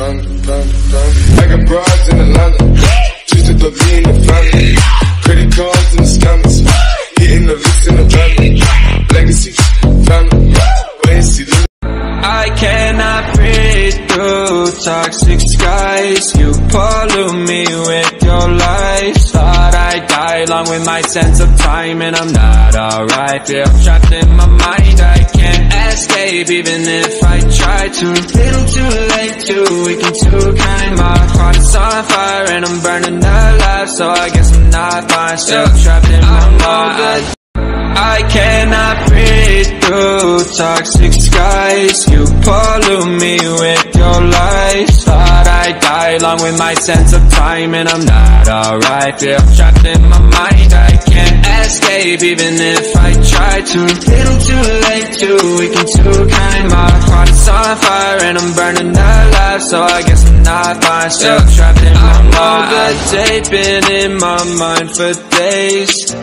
I got broads in Atlanta, just to throw me in the family. Credit cards and the scammers, hitting the licks in the van. Legacies, family, wait and see the I cannot breathe through toxic skies. You pollute me with your lies. Thought I'd die along with my sense of time, and I'm not alright. Feel trapped in my mind, I can't escape even if I try to. Little too late, too weak and too kind. My heart is on fire and I'm burning alive, so I guess I'm not fine. Still trapped in my mind. I cannot breathe through toxic skies. You pollute me with your lies. Thought I'd die along with my sense of time, and I'm not alright. Feel trapped in my mind, I can't escape even if I try to. Little too late, too weak and too kind. My heart is on fire and I'm burning alive, so I guess I'm not fine. Still trapped in my mind. All the day been in my mind for days.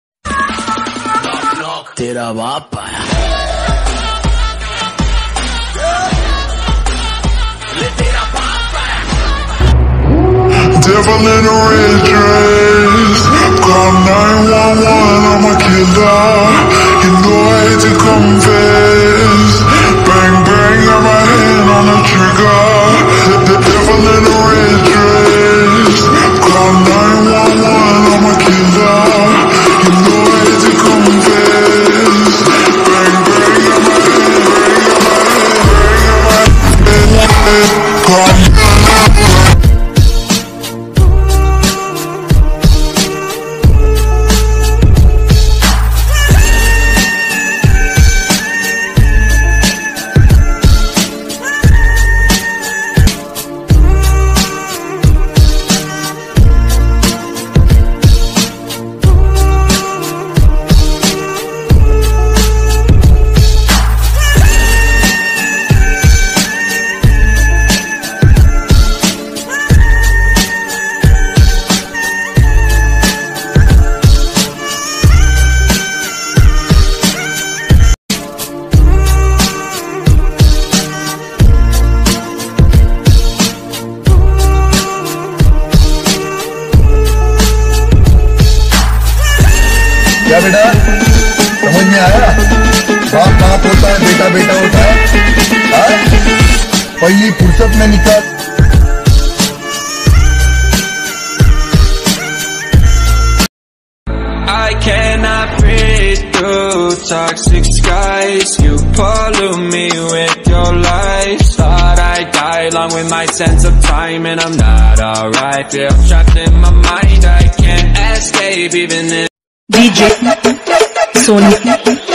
तेरा बाप आया Devil in a red dress, call 911, I'm a killer. You know I hate to confess. Bang bang, got my hand on the trigger. The devil in a red dress, call 911, I'm a killer. You know I hate to confess. Bang bang, got my hand, call क्या बेटा समझ में आया? बाप बाप होता है, बेटा बेटा होता है। पहली फुर्सत में निकल। I cannot breathe through toxic skies. You pollute me with your lies. Thought I'd die along with my sense of time, and I'm not alright. Feel trapped in my mind, I can't escape even if DJ Sony